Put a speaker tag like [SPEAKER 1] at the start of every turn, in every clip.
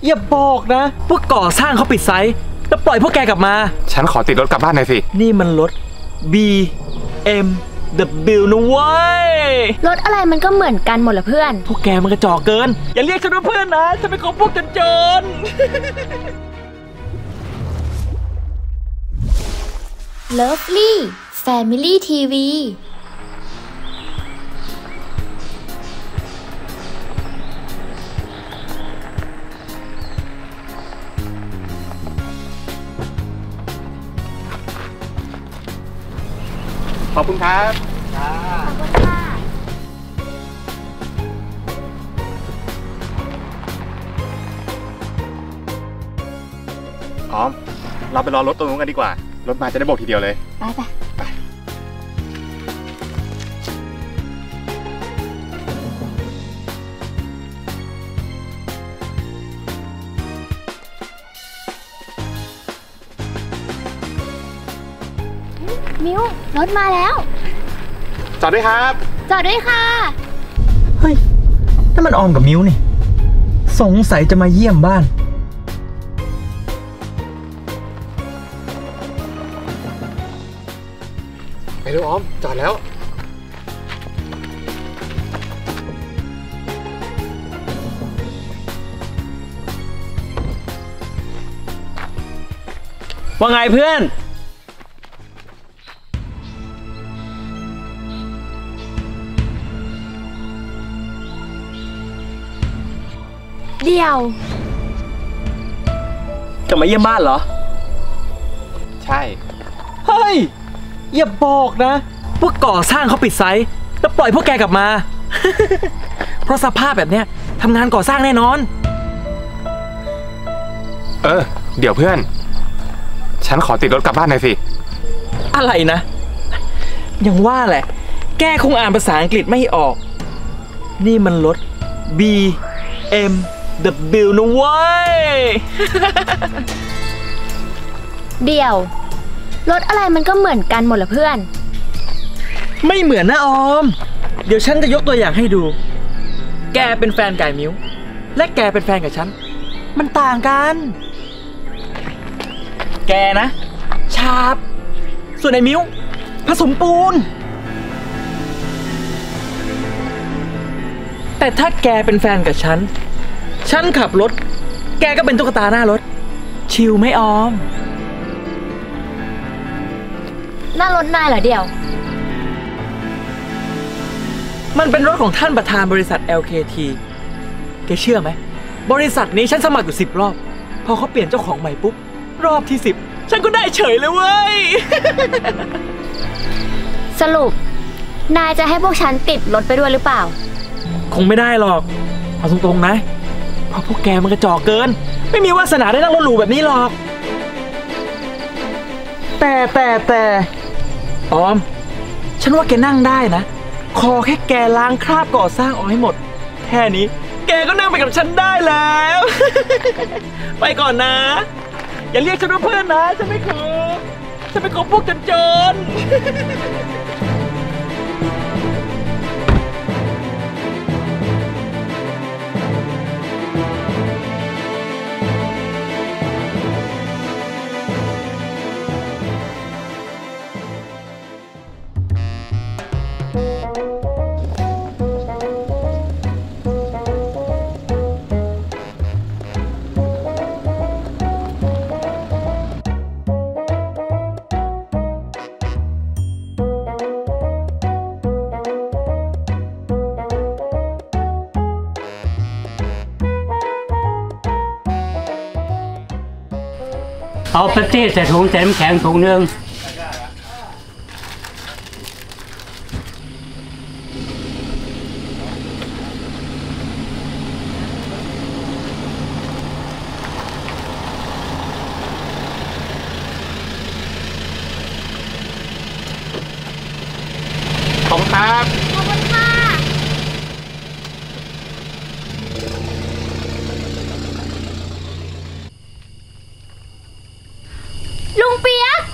[SPEAKER 1] อย่าบอกนะพวกก่อสร้างเขาปิดไซต์แล้วปล่อยพวกแกกลับมา
[SPEAKER 2] ฉันขอติดรถกลับบ้านหน่อยสิ
[SPEAKER 1] นี่มันรถ BMW นะเว้ย
[SPEAKER 3] รถอะไรมันก็เหมือนกันหมดละเพื่อน
[SPEAKER 1] พวกแกมันกระจอกเกินอย่าเรียกฉันว่าเพื่อนนะฉันเป็นของพวกจน
[SPEAKER 3] Lovely Family TV
[SPEAKER 2] ขอบคุณครับ
[SPEAKER 3] ขอบคุณค่ะ
[SPEAKER 2] อ๋อเราไปรอรถตรงนู้นกันดีกว่ารถมาจะได้โบกทีเดียวเลย
[SPEAKER 3] ไปมิวรถมาแล้ว
[SPEAKER 2] จอดด้วยครับ
[SPEAKER 3] จอดด้วยค่ะ
[SPEAKER 1] เฮ้ยนั่นมันออมกับมิวนี่สงสัยจะมาเยี่ยมบ้าน
[SPEAKER 2] ไปดูออมจอดแล้ว
[SPEAKER 1] ว่าไงเพื่อน
[SPEAKER 3] เดี๋ยว
[SPEAKER 1] จะมาเยี่ยมบ้านเหรอ
[SPEAKER 2] ใช่
[SPEAKER 1] เฮ้ยอย่าบอกนะพวกก่อสร้างเขาปิดไซต์แล้วปล่อยพวกแกกลับมา เพราะสภาพแบบเนี้ยทำงานก่อสร้างแน่นอน
[SPEAKER 2] เดี๋ยวเพื่อนฉันขอติดรถกลับบ้านหน่อยสิ
[SPEAKER 1] อะไรนะยังว่าแหละแกคงอ่านภาษาอังกฤษไม่ออกนี่มันรถ BMW นะเว้ย
[SPEAKER 3] เดี๋ยวรถอะไรมันก็เหมือนกันหมดละเพื่อน
[SPEAKER 1] ไม่เหมือนนะออมเดี๋ยวฉันจะยกตัวอย่างให้ดูแกเป็นแฟนไก่มิ้วและแกเป็นแฟนกับฉันมันต่างกันแกนะฉาบส่วนไอ้มิ้วผสมปูนแต่ถ้าแกเป็นแฟนกับฉันขับรถแกก็เป็นตุ๊กตาหน้ารถชิลไหมออม
[SPEAKER 3] หน้ารถนายเหรอเดี่ยว
[SPEAKER 1] มันเป็นรถของท่านประธานบริษัท LKT แกเชื่อไหมบริษัทนี้ฉันสมัครอยู่10 รอบพอเขาเปลี่ยนเจ้าของใหม่ปุ๊บรอบที่10ฉันก็ได้เฉยเลยเว้ย
[SPEAKER 3] สรุปนายจะให้พวกฉันติดรถไปด้วยหรือเปล่า
[SPEAKER 1] คงไม่ได้หรอกเอาตรงๆนะเพราะพวกแกมันกระจอกเกินไม่มีวาสนาได้นั่งรถหรูแบบนี้หรอกแต่ออมฉันว่าแกนั่งได้นะขอแค่แกล้างคราบก่อสร้างออกให้หมดแค่นี้แกก็นั่งไปกับฉันได้แล้ว ไปก่อนนะอย่าเรียกฉันว่าเพื่อนนะฉันเป็นของพวกจน
[SPEAKER 4] เอาเป๊ปซี่ใส่ถุงใส่น้ำแข็งถุงนึง
[SPEAKER 2] ขอบคุณครับ
[SPEAKER 3] ขอบคุณค่ะลุงเปียก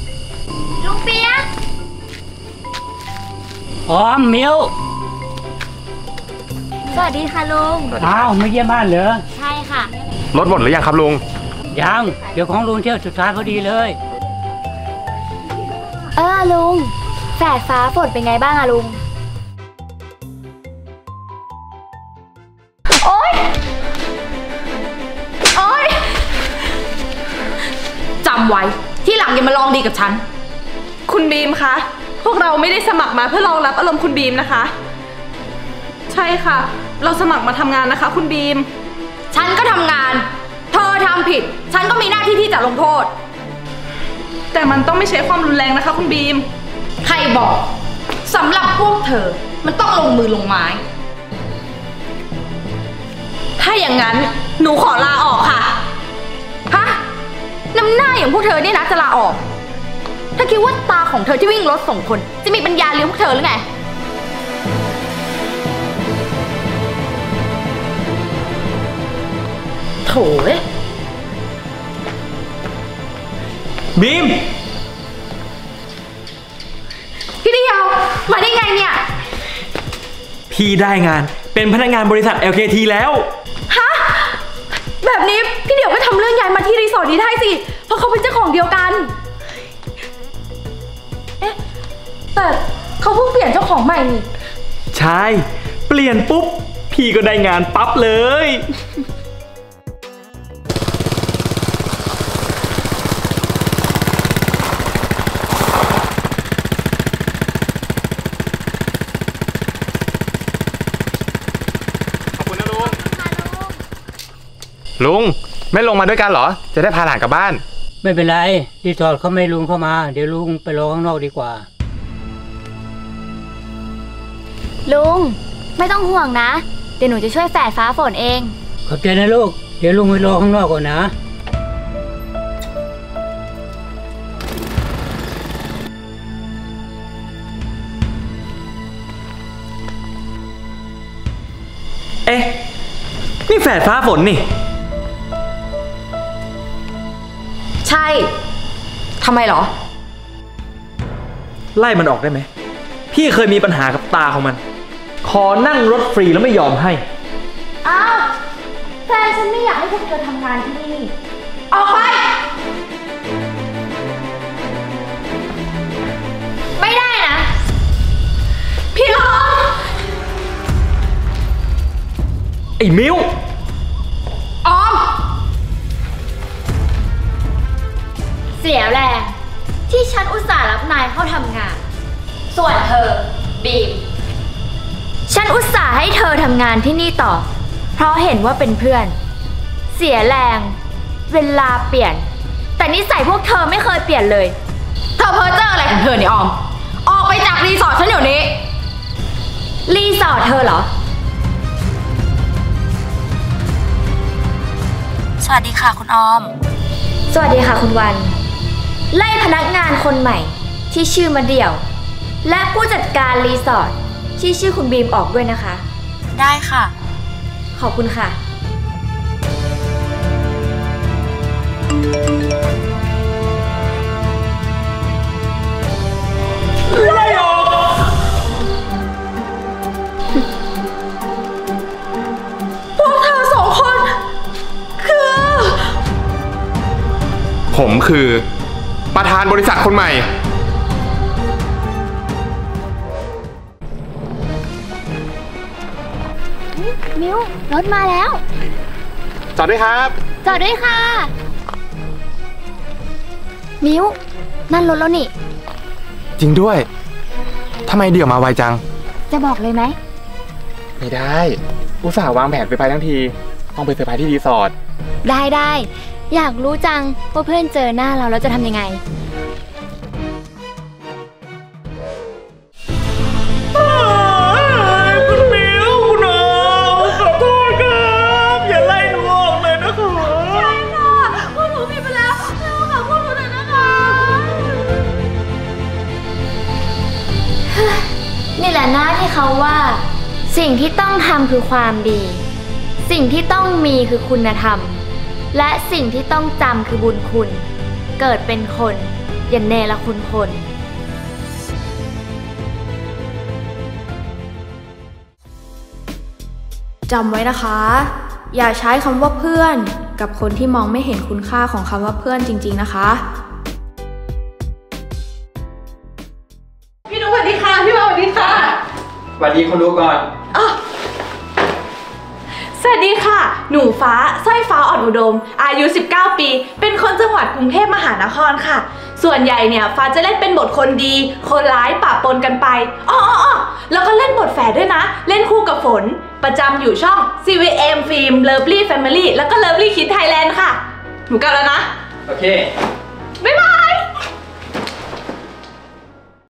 [SPEAKER 4] อ๋อมิว
[SPEAKER 3] สวัสดีค่ะลุง
[SPEAKER 4] อ้าวไม่เยี่ยมบ้านเหรอ
[SPEAKER 3] ใช่ค่ะ
[SPEAKER 2] รถหมดหรือยังครับลุง
[SPEAKER 4] ยัง เดี๋ยวของลุงเที่ยวสุดท้ายพอดีเลย
[SPEAKER 3] ลุงแฝดฟ้าฝนเป็นไงบ้างอะลุง โอ๊ย โอ๊ย
[SPEAKER 5] จำไว้ที่หลังอย่ามาลองดีกับฉัน คุณบีมคะ พวกเราไม่ได้สมัครมาเพื่อรองรับอารมณ์คุณบีมนะคะ ใช่ค่ะ เราสมัครมาทำงานนะคะ คุณบีม
[SPEAKER 6] ฉันก็ทำงาน เธอทำผิด ฉันก็มีหน้าที่ที่จะลงโทษ
[SPEAKER 5] แต่มันต้องไม่ใช้ความรุนแรงนะคะ คุณบีม
[SPEAKER 6] ใครบอกสำหรับพวกเธอมันต้องลงมือลงไม้
[SPEAKER 5] ถ้าอย่างนั้นหนูขอลาออกค่ะ
[SPEAKER 6] ฮะ น้ำหน้าอย่างพวกเธอเนี่ยนะจะลาออกเธอคิดว่าตาของเธอที่วิ่งรถส่งคนจะมีปัญญาเลี้ยงพวกเธอหรือไง โถ่เอ้ย
[SPEAKER 1] บีม
[SPEAKER 6] พี่เดียวมาได้ไงเนี่ย
[SPEAKER 1] พี่ได้งานเป็นพนักงานบริษัท LKT แล้ว
[SPEAKER 6] ฮะ แบบนี้พี่เดียวก็ทำเรื่องย้ายมาที่รีสอร์ทนี้ได้สิ เพราะเขาเป็นเจ้าของเดียวกัน เอ๊ะ แต่เขาเพิ่งเปลี่ยนเจ้าของใหม่นี่
[SPEAKER 1] ใช่ เปลี่ยนปุ๊บ พี่ก็ได้งานปั๊บเลย
[SPEAKER 2] ขอบคุณนะลุง ลุงไม่ลงมาด้วยกันเหรอ จะได้พาหลานกลับบ้าน
[SPEAKER 4] ไม่เป็นไรรีสอร์ทเขาไม่ลุงเข้ามา เดี๋ยวลุงไปรอข้างนอกดีกว่า
[SPEAKER 3] ลุงไม่ต้องห่วงนะ เดี๋ยวหนูจะช่วยแฝดฟ้าฝนเอง
[SPEAKER 4] ขอบใจนะลูก เดี๋ยวลุงไปรอข้างนอกก่อนนะ
[SPEAKER 1] เอ๊ะ นี่แฝดฟ้าฝนนี่
[SPEAKER 6] ใช่ ทำไมเหรอ
[SPEAKER 1] ไล่มันออกได้ไหม พี่เคยมีปัญหากับตาของมัน ขอนั่งรถฟรีแล้วไม่ยอมให้
[SPEAKER 6] อ้าว แฟนฉันไม่อยากให้พวกเธอทำงานที่นี่ ออกไป ไม่ได้นะ พี่ออม
[SPEAKER 1] ไอ้มิ้ว
[SPEAKER 6] ออม
[SPEAKER 3] เสียแรงที่ฉันอุตส่าห์รับนายเข้าทำงาน ส่วนเธอบีม ฉันอุตส่าห์ให้เธอทำงานที่นี่ต่อ เพราะเห็นว่าเป็นเพื่อน เสียแรงเวลาเปลี่ยน แต่นิสัยพวกเธอไม่เคยเปลี่ยนเลย
[SPEAKER 6] เธอเพ้อเจ้ออะไรของเธอเนี่ยออม ออกไปจากรีสอร์ทฉันเดี๋ยวนี้
[SPEAKER 3] รีสอร์ทเธอเหรอ สวัสดีค่ะคุณออม สวัสดีค่ะคุณวัน ไล่พนักงานคนใหม่ที่ชื่อมาเดี่ยว และผู้จัดการรีสอร์ทที่ชื่อคุณบีมออกด้วยนะคะ ได้ค่ะ ขอบคุณค่ะ
[SPEAKER 1] ไล่ออก
[SPEAKER 5] พวกเธอสองคนคือ
[SPEAKER 2] ผมคือประธานบริษัทคนใหม่
[SPEAKER 3] มิวรถมาแล้ว
[SPEAKER 2] จอดด้วยครับ
[SPEAKER 3] จอดด้วยค่ะ มิวนั่นรถแล้วนี่
[SPEAKER 2] จริงด้วยทำไมเดี๋ยวมาไวจัง
[SPEAKER 3] จะบอกเลยไหม
[SPEAKER 2] ไม่ได้ อุตส่าห์วางแผนไปทั้งที ต้องไปเซอร์ไพรส์ที่รีสอร์ท
[SPEAKER 3] ได้ อยากรู้จังว่าเพื่อนเจอหน้าเราแล้วจะทำยังไง
[SPEAKER 1] คุณมิ้วคุณออมขอโทษครับ อย่าไล่หนูออกเลยนะครับ
[SPEAKER 6] ใช่ค่ะพวกหนูผิดไปแล้วแล้วค่ะพวกหนูหน่อยนะคะ
[SPEAKER 3] นี่แหละนะที่เขาว่า สิ่งที่ต้องทำคือความดี สิ่งที่ต้องมีคือคุณธรรม และสิ่งที่ต้องจำคือบุญคุณ เกิดเป็นคนอย่าเนรคุณคน
[SPEAKER 7] จำไว้นะคะ อย่าใช้คำว่าเพื่อนกับคนที่มองไม่เห็นคุณค่าของคำว่าเพื่อนจริงๆนะคะ
[SPEAKER 5] พี่นุ๊กสวัสดีค่ะพี่วาสวัสดีค่ะ
[SPEAKER 1] สวัสดีคนดูก่อน
[SPEAKER 5] สวัสดีค่ะหนูฟ้าสร้อยฟ้าอ่อนอุดมอายุ19 ปีเป็นคนจังหวัดกรุงเทพมหานครค่ะส่วนใหญ่เนี่ยฟ้าจะเล่นเป็นบทคนดีคนร้ายปะปนกันไปแล้วก็เล่นบทแฝดด้วยนะเล่นคู่กับฝนประจำอยู่ช่อง CVM Film Lovely Family แล้วก็ Lovely Kids Thailand ค่ะหนูกลับแล้วนะ
[SPEAKER 1] โอเค